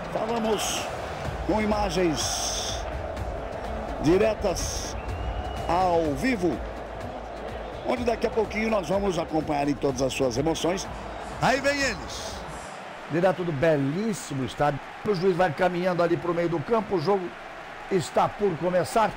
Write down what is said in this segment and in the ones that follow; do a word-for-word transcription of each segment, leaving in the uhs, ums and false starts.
Falamos com imagens diretas ao vivo, onde daqui a pouquinho nós vamos acompanhar em todas as suas emoções. Aí vem eles. Direto do belíssimo estádio. O juiz vai caminhando ali para o meio do campo. O jogo está por começar.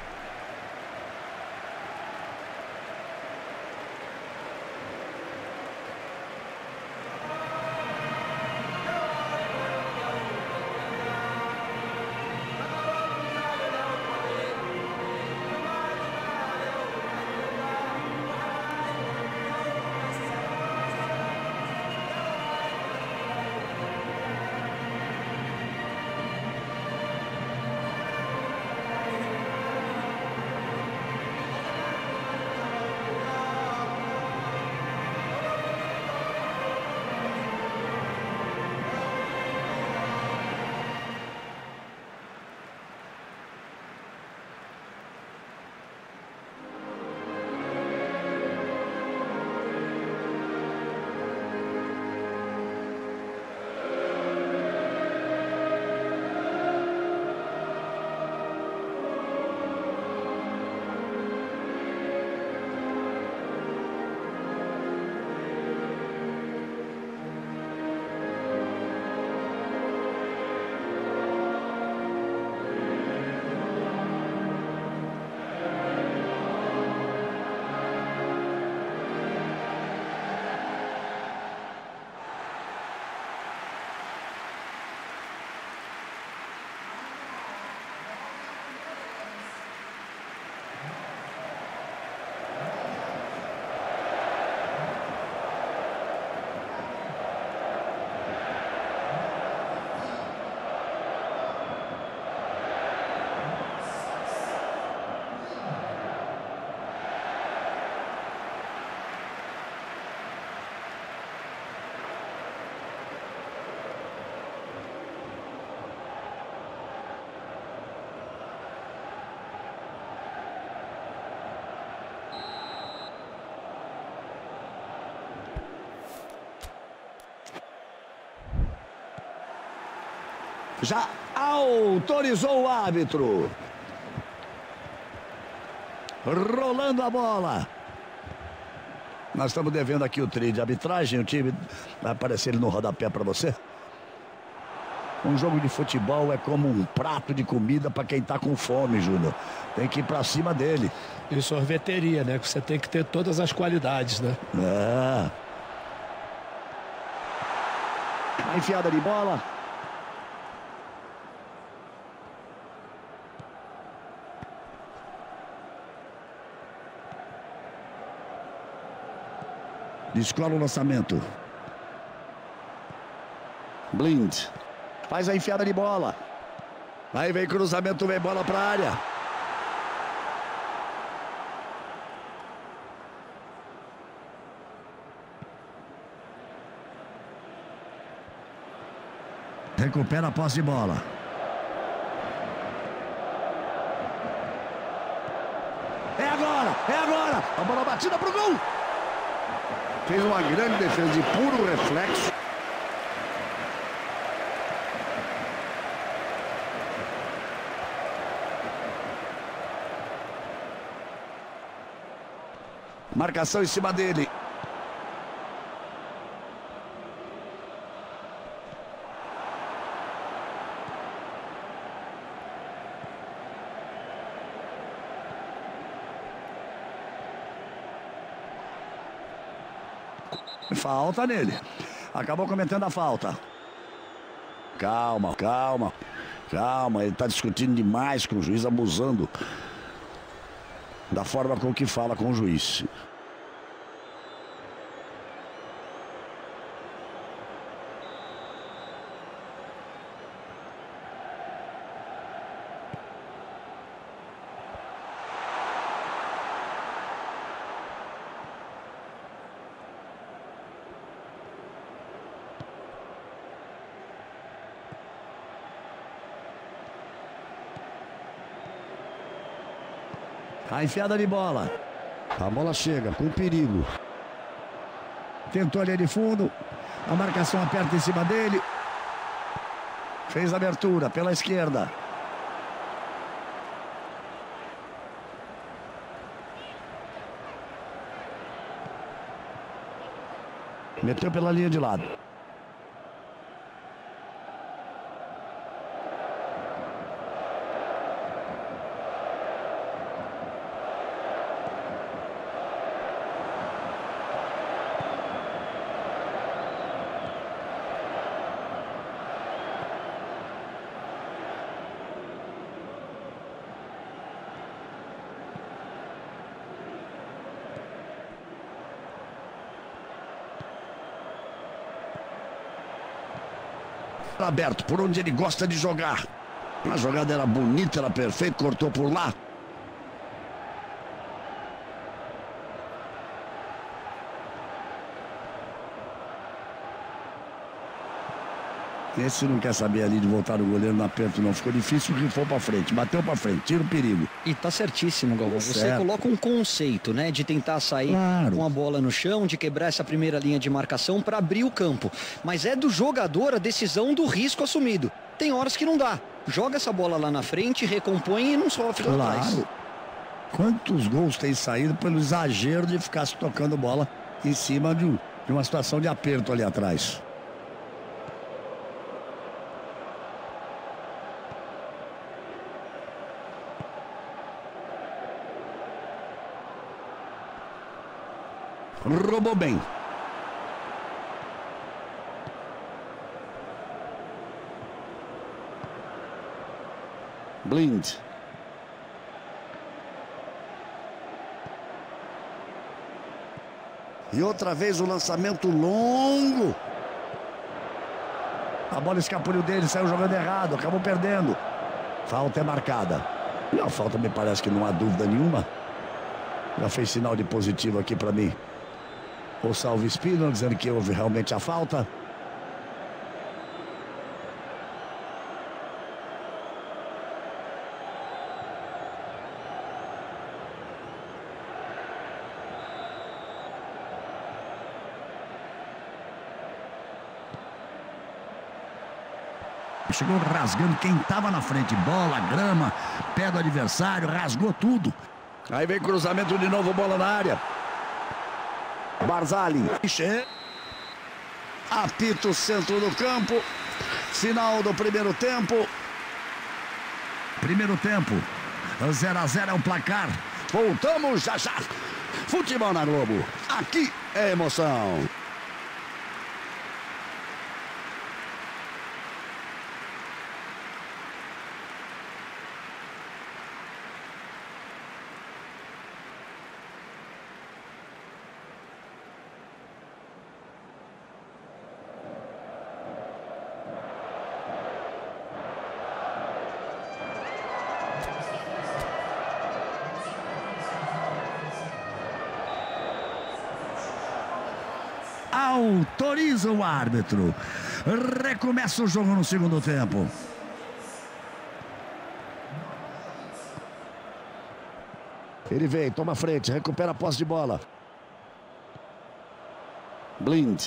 Já autorizou o árbitro. Rolando a bola. Nós estamos devendo aqui o trio de arbitragem. O time vai aparecer ele no rodapé para você. Um jogo de futebol é como um prato de comida para quem está com fome, Júnior. Tem que ir para cima dele. E sorveteria, né? Que você tem que ter todas as qualidades, né? É. A enfiada de bola. Descola o lançamento. Blind. Faz a enfiada de bola. Aí vem cruzamento, vem bola para a área. Recupera a posse de bola. É agora, é agora. A bola batida pro gol. Fez uma grande defesa de puro reflexo. Marcação em cima dele. Falta nele. Acabou cometendo a falta. Calma, calma. Calma, ele está discutindo demais com o juiz, abusando da forma com que fala com o juiz. A enfiada de bola. A bola chega com perigo. Tentou ali de fundo. A marcação aperta em cima dele. Fez a abertura pela esquerda. Meteu pela linha de lado. Aberto, por onde ele gosta de jogar. A jogada era bonita, era perfeita, cortou por lá. Esse não quer saber ali de voltar o goleiro no aperto, não. Ficou difícil, rifou pra frente, bateu pra frente, tira o perigo. E tá certíssimo, Galvão. Você certo. Coloca um conceito, né, de tentar sair Claro. com a bola no chão, de quebrar essa primeira linha de marcação para abrir o campo. Mas é do jogador a decisão do risco assumido. Tem horas que não dá. Joga essa bola lá na frente, recompõe e não sofre lá atrás. Claro. Quantos gols tem saído pelo exagero de ficar se tocando bola em cima de, de uma situação de aperto ali atrás. Roubou bem. Blind. E outra vez o lançamento longo. A bola escapuliu dele, saiu jogando errado, acabou perdendo. Falta é marcada. E a falta me parece que não há dúvida nenhuma. Já fez sinal de positivo aqui para mim. O Salvo Espino dizendo que houve realmente a falta. Chegou rasgando quem estava na frente. Bola, grama, pega o adversário, rasgou tudo. Aí vem cruzamento de novo, bola na área. Barzali. Apita o centro do campo. Final do primeiro tempo. Primeiro tempo. zero a zero é o placar. Voltamos já já. Futebol na Globo. Aqui é emoção. Autoriza o árbitro. Recomeça o jogo no segundo tempo. Ele vem, toma frente, recupera a posse de bola. Blind.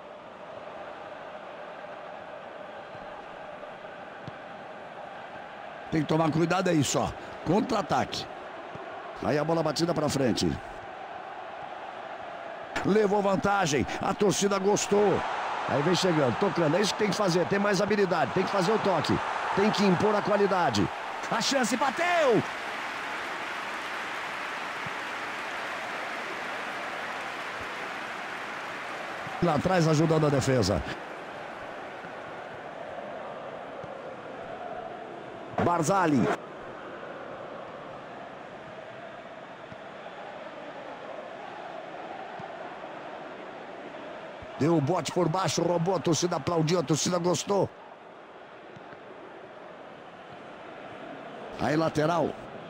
Tem que tomar cuidado aí só. Contra-ataque. Aí a bola batida para frente. Levou vantagem, a torcida gostou. Aí vem chegando, tocando, é isso que tem que fazer. Tem mais habilidade, tem que fazer o toque. Tem que impor a qualidade. A chance bateu. Lá atrás ajudando a defesa. Barzali. Deu o bote por baixo, roubou, a torcida aplaudiu, a torcida gostou. Aí lateral.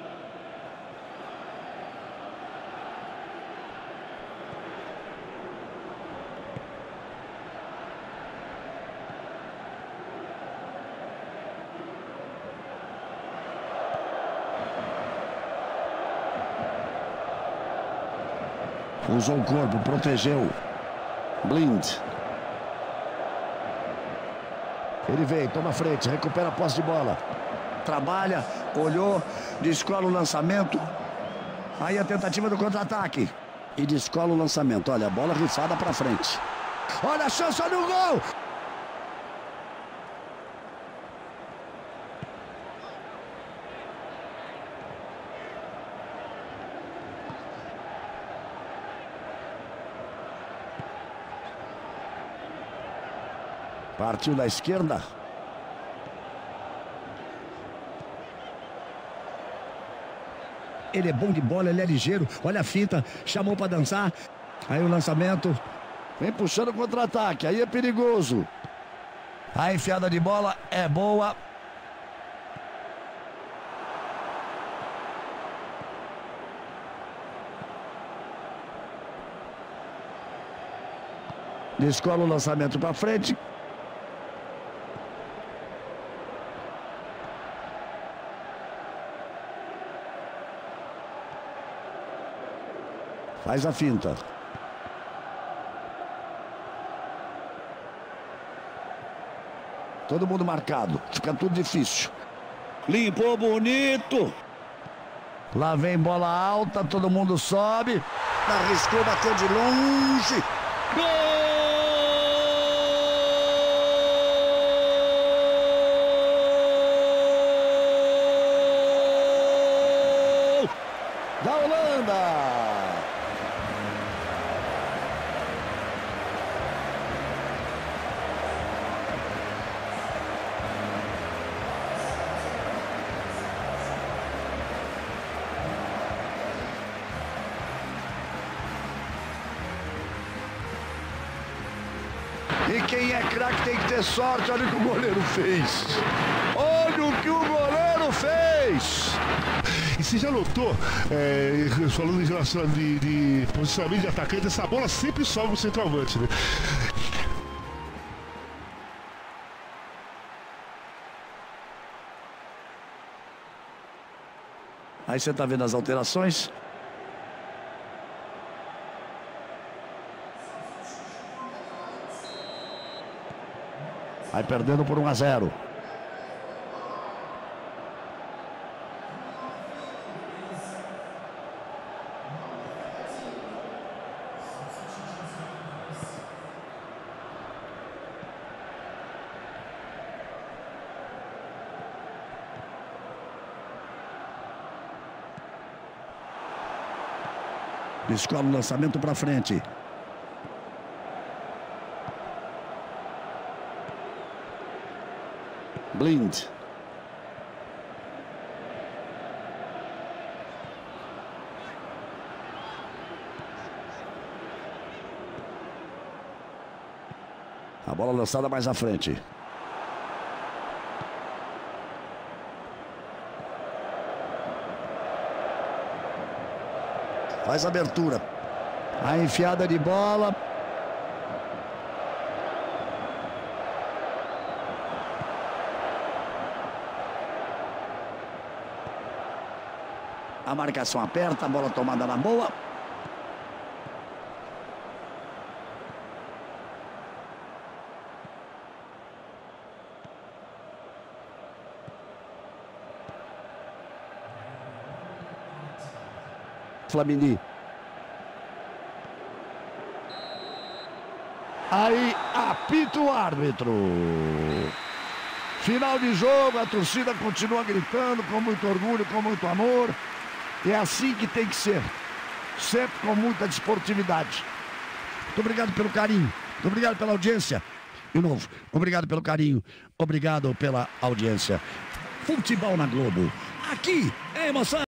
Usou o corpo, protegeu. Blind. Ele vem, toma frente, recupera a posse de bola. Trabalha, olhou, descola o lançamento. Aí a tentativa do contra-ataque. E descola o lançamento. Olha, a bola rifada para frente. Olha a chance, olha o gol! Partiu da esquerda. Ele é bom de bola, ele é ligeiro. Olha a finta, chamou para dançar. Aí o lançamento. Vem puxando o contra-ataque, aí é perigoso. A enfiada de bola é boa. Descola o lançamento para frente. Faz a finta. Todo mundo marcado. Fica tudo difícil. Limpou bonito. Lá vem bola alta. Todo mundo sobe. Arriscou, bateu de longe. Gol! Da Holanda. E quem é craque tem que ter sorte. Olha o que o goleiro fez. Olha o que o goleiro fez. E você já notou, é, falando em relação de, de posicionamento de atacante, essa bola sempre sobe o centroavante, né? Aí você tá vendo as alterações. Vai perdendo por um a zero. Descola o lançamento para frente. Blind. A bola lançada mais à frente. Faz a abertura. A enfiada de bola. A marcação aperta, a bola tomada na boa. Flamini. Aí apita o árbitro. Final de jogo, a torcida continua gritando com muito orgulho, com muito amor. É assim que tem que ser. Sempre com muita desportividade. Muito obrigado pelo carinho. Muito obrigado pela audiência. De novo, obrigado pelo carinho. Obrigado pela audiência. Futebol na Globo. Aqui é emoção.